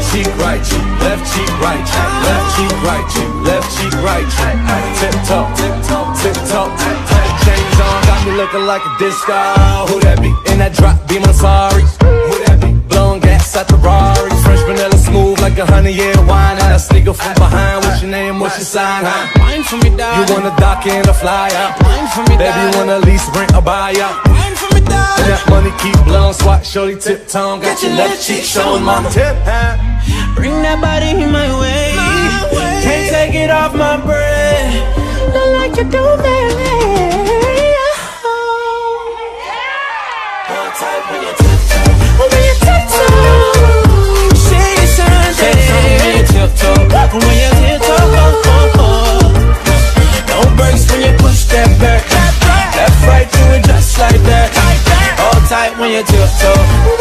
cheek right cheek, left cheek right cheek, left cheek right cheek, left cheek right cheek. Tip top, tip top, tip top. Chains on, got me looking like a disco. Who that be? In that drop, be my sorry. Who that be? Blowing gas at the Rari. Fresh vanilla smooth like 100-year wine. And I sneak up from behind. What's your name? What's your sign? Huh? Wine for me, dog. You wanna dock in a fly out? Wine for me, dog. Baby, you wanna lease, rent, or buy out? Wine for me, dog. And that money keep blowing, swat, shorty, tip tongue. Got your left cheek showing, mama. Tip, huh? Bring that body in my way. Can't take it off my breath. Not like you do, baby. Hold tight when you tiptoe. When you tiptoe. Say it's Sunday. When you tiptoe. When you tiptoe. No brakes when you push that back. Left, right, do it just like that. Hold tight when you tiptoe.